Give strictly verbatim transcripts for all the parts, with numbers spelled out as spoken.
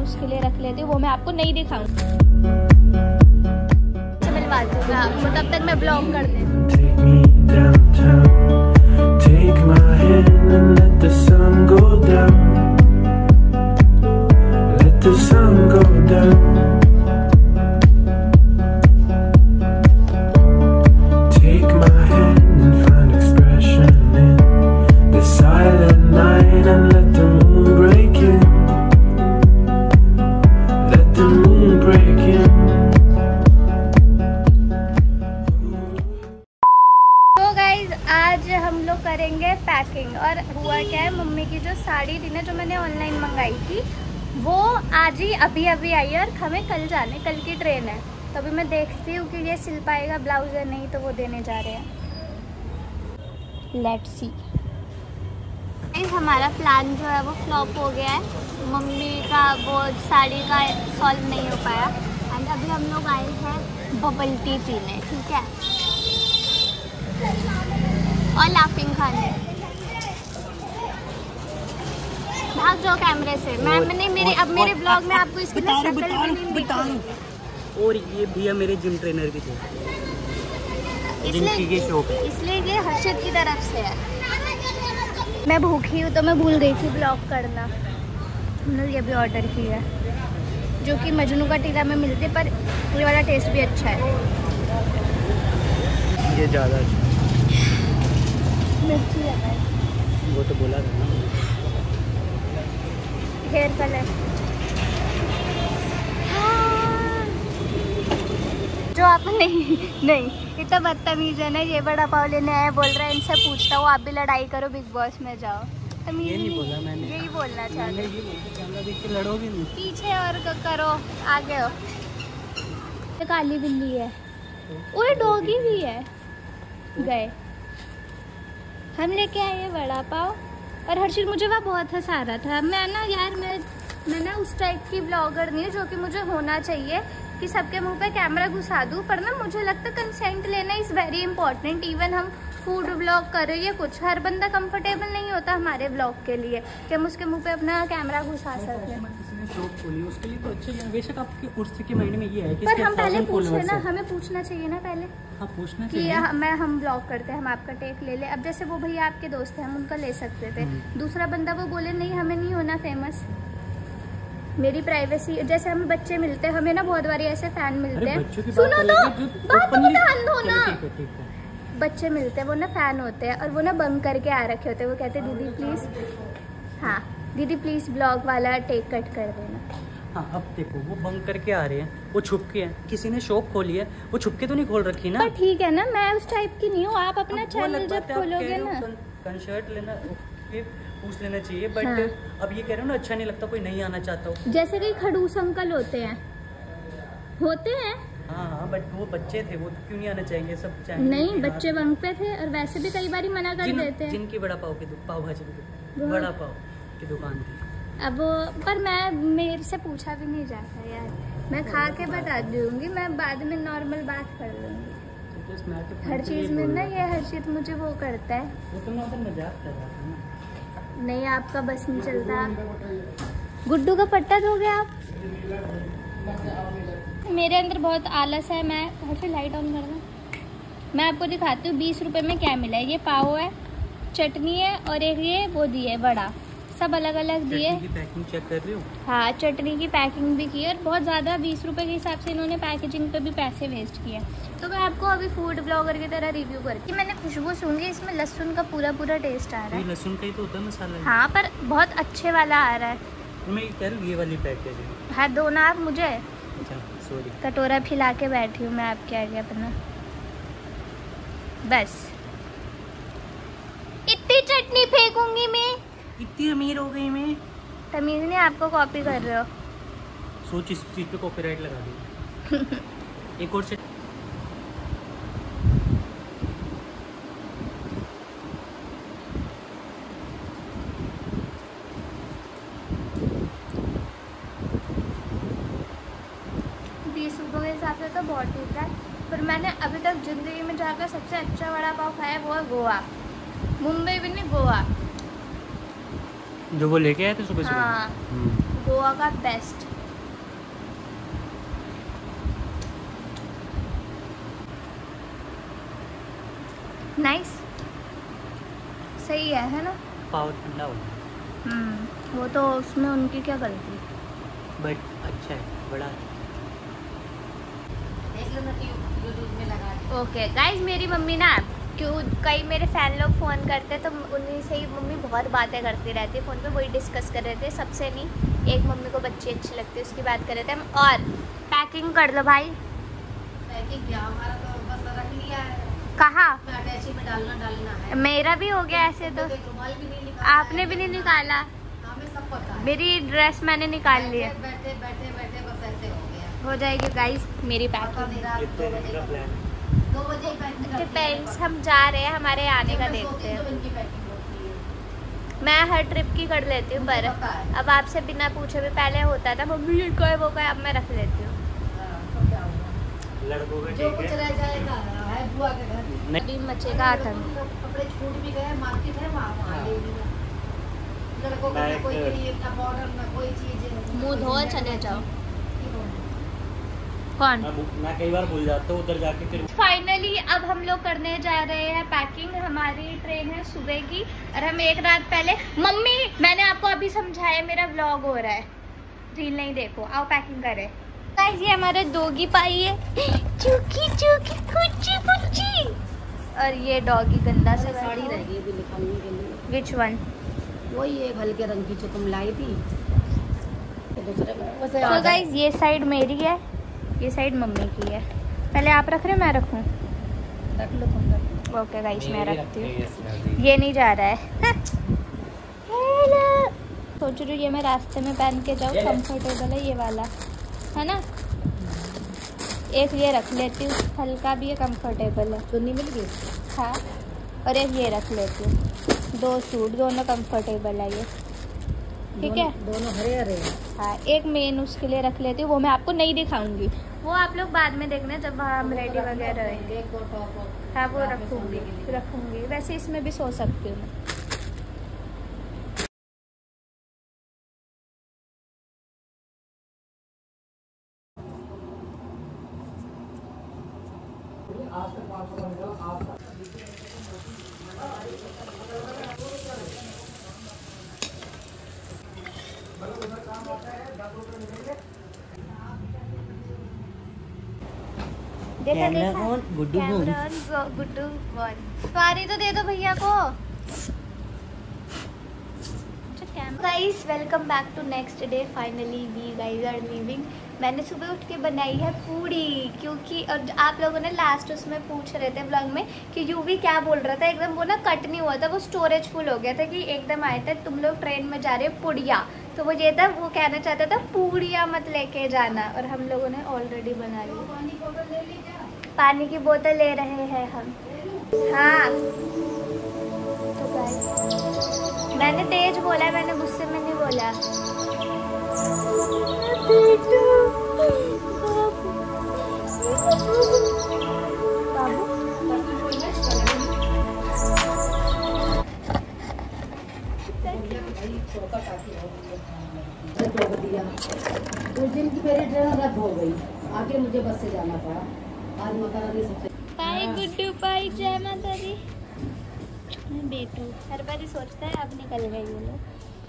उसके लिए रख लेती हूँ, वो मैं आपको नहीं दिखाऊंगी। मिलवाती हूँ मैं आपको, तब तक मैं ब्लॉग कर देती हूँ। आज हम लोग करेंगे पैकिंग। और हुआ क्या है, मम्मी की जो साड़ी थी ना जो मैंने ऑनलाइन मंगाई थी, वो आज ही अभी अभी आई है और हमें कल जाने, कल की ट्रेन है। तो अभी मैं देखती हूँ कि ये सिल पाएगा ब्लाउज या नहीं, तो वो देने जा रहे हैं। Let's see. हमारा प्लान जो है वो फ्लॉप हो गया है, मम्मी का वो साड़ी का सॉल्व नहीं हो पाया। एंड अभी हम लोग आए हैं बबल टी पीने, ठीक है, और लाफिंग खाने। भाग जाओ कैमरे से। मैं मैंने मेरे अब मेरे ब्लॉग में आपको इसकी शक्ल भी नहीं दिखेगी। और ये भैया मेरे जिम ट्रेनर भी थे, इसलिए इसलिए ये हर्षित की तरफ से है। मैं भूखी हूँ तो मैं भूल गई थी ब्लॉग करना। हमने ये भी ऑर्डर किया है जो कि मजनू का टीला में मिलते, पर ये वाला टेस्ट भी अच्छा है। ये ज़्यादा अच्छा मिर्ची है, वो तो बोला था ना। हेयर कलर जो आप नहीं नहीं इतना बदतमीज है ना, ये बड़ा पाव लेने आया, बोल रहा है इनसे पूछता हूँ आप भी लड़ाई करो, बिग बॉस में जाओ। तमीज ये नहीं बोला मैंने, यही बोलना चाहते हैं। लड़ोगे नहीं, पीछे और करो, आगे हो। ये काली बिल्ली है, ओए डॉगी भी है। गए हम लेके आए ये बड़ा पाव, और हर्षित मुझे वह बहुत हंसा रहा था। मैं ना यार मैं मैं ना उस टाइप की ब्लॉगर नहीं है जो कि मुझे होना चाहिए कि सबके मुंह पे कैमरा घुसा दूँ, पर ना मुझे लगता है कंसेंट लेना इज़ वेरी इंपॉर्टेंट। इवन हम फूड ब्लॉग कर रहे हैं कुछ, हर बंदा कंफर्टेबल नहीं होता हमारे ब्लॉग के लिए कि हम उसके मुंह पे अपना कैमरा घुसा सकें। शॉप खोली उसके लिए तो अच्छा है, बेशक आपके उर्स के माइंड में ये है कि पर हम पहले पूछे ना, हमें पूछना चाहिए ना पहले। हाँ पूछना चाहिए कि मैं हम ब्लॉग करते हैं, हम आपका टेक ले ले। अब जैसे वो भैया आपके दोस्त हैं, हम उनका ले सकते थे। दूसरा बंदा वो बोले नहीं हमें नहीं होना फेमस, मेरी प्राइवेसी। जैसे हमें बच्चे मिलते हैं, हमें ना बहुत बारी ऐसे फैन मिलते हैं। सुनो तो बात तो ध्यान दो ना। बच्चे मिलते हैं वो ना फैन होते हैं और वो ना बंक करके आ रखे होते हैं। वो कहते हैं दीदी प्लीज, हाँ दीदी प्लीज ब्लॉग वाला टेक कट कर देना। हाँ अब देखो वो बंक करके आ रहे हैं, वो छुप के हैं। किसी ने शॉप खोली है, वो छुप के तो नहीं खोल रखी ना। पर ठीक है ना, मैं उस टाइप की नहीं हूँ। आप अपना चैनल जब खोलोगे ना, कंसर्ट लेना पूछ लेना चाहिए। बट हाँ। अब ये कह रहे हो ना अच्छा नहीं लगता, कोई नहीं आना चाहता हो। जैसे कि खड़ूस अंकल होते हैं होते हैं हाँ हाँ, बट वो बच्चे थे, वो क्यों नहीं आना चाहेंगे? सब चाहेंगे नहीं, बच्चे बंक पे थे और वैसे भी कई बार मना कर जिन, देते हैं। जिनकी बड़ा पाव की पाव भाजी की बड़ा पाव की दुकान थी। अब पर मैं मेरे से पूछा भी नहीं जाता यार, मैं खा के बता दूंगी, मैं बाद में नॉर्मल बात कर लूंगी। हर चीज में ना ये हर्षित मुझे वो करता है। वो तो मैं मजाक कर रहा था ना। नहीं आपका बस नहीं चलता। गुड्डू का पट्टा दोगे आप? मेरे अंदर बहुत आलस है। मैं हर्षित लाइट ऑन करना, मैं आपको दिखाती हूँ बीस रुपए में क्या मिला है। ये पाव है, चटनी है और एक ये वो दी है बड़ा, सब अलग अलग दिए। चटनी की पैकिंग चेक कर रही हो? हाँ चटनी की पैकिंग भी की है और बहुत ज़्यादा बीस रुपए के हिसाब से इन्होंने पैकेजिंग पे भी पैसे वेस्ट किए। तो मैं आपको अभी फूड ब्लॉगर की तरह रिव्यू करती हूँ। मैंने खुशबू सूंघी, इसमें लहसुन का पूरा पूरा टेस्ट आ रहा है। लहसुन का ही तो होता है मसाला। हाँ पर बहुत अच्छे वाला आ रहा है। मैं कह रही हूँ ये वाली पैकेजिंग। हाँ दो ना आप मुझे। अच्छा सॉरी। कटोरा फैला के बैठी हूँ मैं आपके आगे अपना। बस इतनी चटनी फेंकूंगी मैं, इतनी अमीर हो गई मैं। तमीज नहीं, आपको कॉपी कर रहे हो। सोच इस चीज पे कॉपीराइट लगा दी। एक और से बीस रुपये के हिसाब से तो बहुत ठीक है, पर मैंने अभी तक जिंदगी में जाकर सबसे अच्छा वड़ा पाव खाया वो है गोवा। मुंबई भी नहीं, गोवा जो वो लेके आए थे सुबह सुबह। हाँ गोवा का बेस्ट। नाइस, सही है है ना। पाव ठंडा हो गया। हम्म वो तो उसमें उनकी क्या गलती, बट अच्छा है, बड़ा। ओके गाइज, मेरी मम्मी ना, क्यों कई मेरे फैन लोग फ़ोन करते तो उन्हीं से ही मम्मी बहुत बातें करती रहती है फ़ोन पे, वही डिस्कस कर रहे थे। सबसे नहीं, एक मम्मी को बच्ची अच्छी लगती है उसकी बात कर रहे थे हम। और पैकिंग कर लो भाई। पैकिंग क्या, हमारा तो बस रख लिया है। कहाँ? अटैची में डालना डालना है। मेरा भी हो गया ऐसे तो। रुमाल भी नहीं निकाला, आपने भी नहीं निकाला? हमें सब पता है। मेरी ड्रेस मैंने निकाल ली है। बैठे बैठे बैठे बस ऐसे हो गया। हो जाएगी गाइस मेरी पता पैकिंग। नहीं रात दो बजे का प्लान, दो बजे पैकिंग करती है। डिपेंड्स, हम जा रहे हैं, हमारे आने का देखते हैं। इनकी पैकिंग होती है। मैं हर ट्रिप की कर लेती हूँ, पर पता है। अब आपसे बिना पूछे भी पहले होता था मम्मी ये क्या है वो क्या है, अब मैं रख लेती हूँ। हाँ, तो क्या हुआ? लड़कों का जो ठीक कुछ है। रह जाएगा है बुआ के घर। नहीं। अभी मचेगा आतंक। कपड़े छूट भी गए, मार्केट है वहाँ वहाँ ले लिया। लड़कों का मैं ना कोई एक- क्रीम ना पाउडर ना कोई चीज। मुंह धो चले जाओ। कौन? मैं भू- मैं कई बार भूल जाता हूँ उधर जाके फिर। फाइनली अब हम लोग करने जा रहे हैं पैकिंग। हमारी ट्रेन है सुबह की और हम एक रात पहले, मम्मी मैंने आपको अभी समझाया, मेरा व्लॉग हो रहा है, रील नहीं देखो, आओ पैकिंग करें। गाइस ये हमारे डॉगी पाई है, चूकी चूकी कुची कुची, और ये डॉगी गंदा से साड़ी रह गई अभी निकालने के लिए। Which one? वही एक हल्के रंग की जो तुम लाई थी, तो दूसरे में वैसे आ तो जाए। गाइस ये साइड मेरी है, ये साइड मम्मी की है। पहले आप रख रहे हो मैं रखूं? रख लो तुम रख लो। ओके गाइस मैं रखती हूँ। ये नहीं जा रहा है। हेलो, सोच रही हूँ ये मैं रास्ते में पहन के जाऊँ, कंफर्टेबल है ये वाला, है ना। एक ये रख लेती हूँ, हल्का भी है, कंफर्टेबल है। चुन्नी मिल गई। हाँ, और एक ये रख लेती हूँ। दो सूट, दोनों कंफर्टेबल है ये, ठीक है। दोनों हरे हरे हैं। हाँ, एक मेन उसके लिए रख लेती हूँ, वो मैं आपको नहीं दिखाऊंगी, वो आप लोग बाद में देखना जब हम रेडी वगैरह रहेंगे। एक दो टॉप। हाँ वो रखूंगी रखूंगी वैसे इसमें भी सो सकती हूँ मैं। देखा कैमरा देखा on, Guddu boom. Camera on, go- Guddu one. सवारी तो दे दो भैया को। Guys welcome back to next day. Finally we guys are leaving. मैंने सुबह उठ के बनाई है पूड़ी, क्योंकि और आप लोगों ने लास्ट उसमें पूछ रहे थे ब्लॉग में कि यूवी क्या बोल रहा था, एकदम वो ना कट नहीं हुआ था, वो स्टोरेज फुल हो गया था कि एकदम आए थे तुम लोग ट्रेन में जा रहे हो पुड़िया, तो वो ये था, वो कहना चाहता था पूड़िया मत लेके जाना, और हम लोगों ने ऑलरेडी बना ली। पानी की बोतल ले रहे हैं हम। हाँ तो गाइस मैंने तेज बोला, मैंने गुस्से में नहीं बोला। उस दिन की मेरी ट्रेन रद्द हो गई, आगे मुझे बस से जाना पड़ा। आज माता रानी सबसे पाई गुड्डू पाई, जय माता दी। बेटू हर बार ही सोचता है, अब निकल गई वो लोग।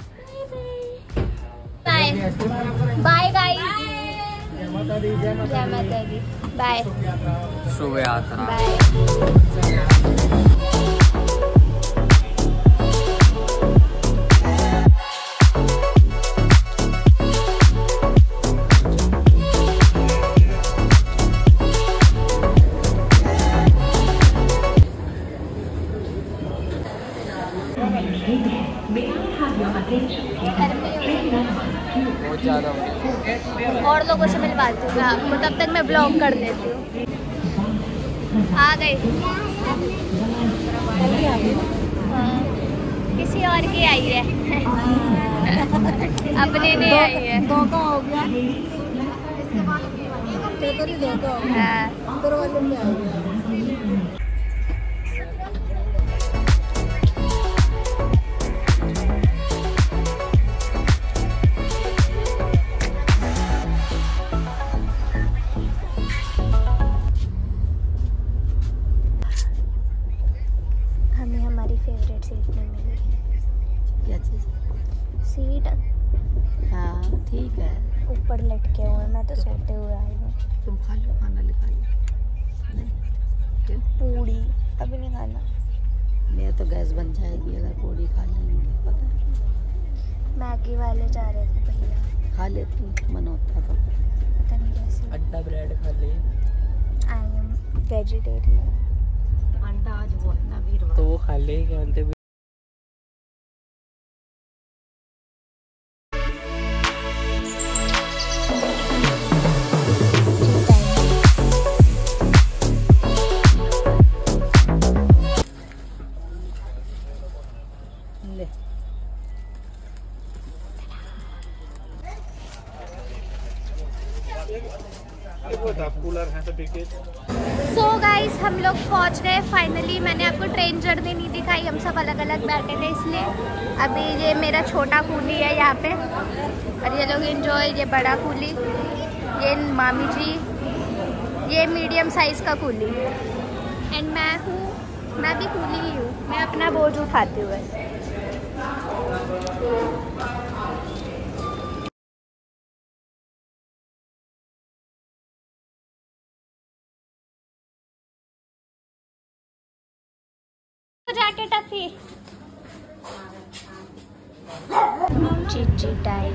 बाय बाय गाइस, जय माता दी, जय माता दी, बाय शुभ यात्रा। बाय। बहुत ज़्यादा और लोगों से मिलवाती हूँ मैं आपको, तब तक मैं ब्लॉग कर देती हूँ। आ गई। हाँ, किसी और की आई है अपने नहीं आई है। धोखा हो गया, तेरे को धोखा हो गया, हाँ। तेरे वाले में आ गया। फेवरेट सीट नहीं मिली। क्या चीज़? सीट हाँ ठीक है। ऊपर लटके हुए, मैं तो सोते हुए आई हूँ। तुम खा लो, खाना ले खा लो। नहीं क्यों? पूड़ी अभी नहीं खाना। मेरा तो गैस बन जाएगी अगर पूड़ी खा लेंगे, पता है। मैगी वाले जा रहे थे भैया, खा लेती मन होता तो। पता नहीं कैसे। अड्डा ब्रेड खा ले। I am vegetarian. अंडा आज वो है ना वीरवार, तो वो खा ले क्या बोलते। ले सो गाइस हम लोग पहुंच गए फाइनली। मैंने आपको ट्रेन जर्नी नहीं दिखाई, हम सब अलग अलग बैठे थे इसलिए। अभी ये मेरा छोटा कूली है यहाँ पे और ये लोग एंजॉय। ये बड़ा कूली, ये मामी जी, ये मीडियम साइज़ का कूली एंड मैं हूँ, मैं भी कूली ही हूँ। मैं अपना बोझ उठाती हूँ। जाके टफी चिची टाइम।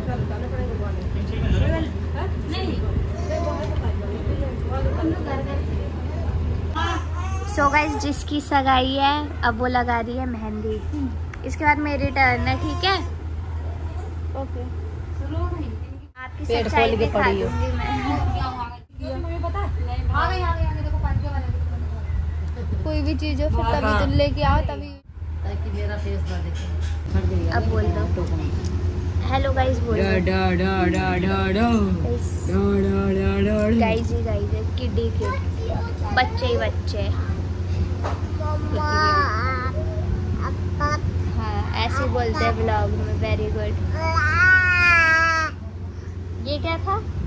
सो गाइस जिसकी सगाई है अब वो लगा रही है मेहंदी। इसके बाद मेरी टर्न है, ठीक है? ओके। आपकी सच्चाई दिखा दूंगी मैं। कोई भी चीज हो फिर तभी तुम लेके आओ, तभी। ताकि मेरा फेस ना दिखे। अब बोल दो हेलो गाइस, बोल दो गाइस ही गाइस है, किडी किड, बच्चे ही बच्चे। हाँ ऐसे बोलते हैं ब्लॉग में। Very good. ये क्या था?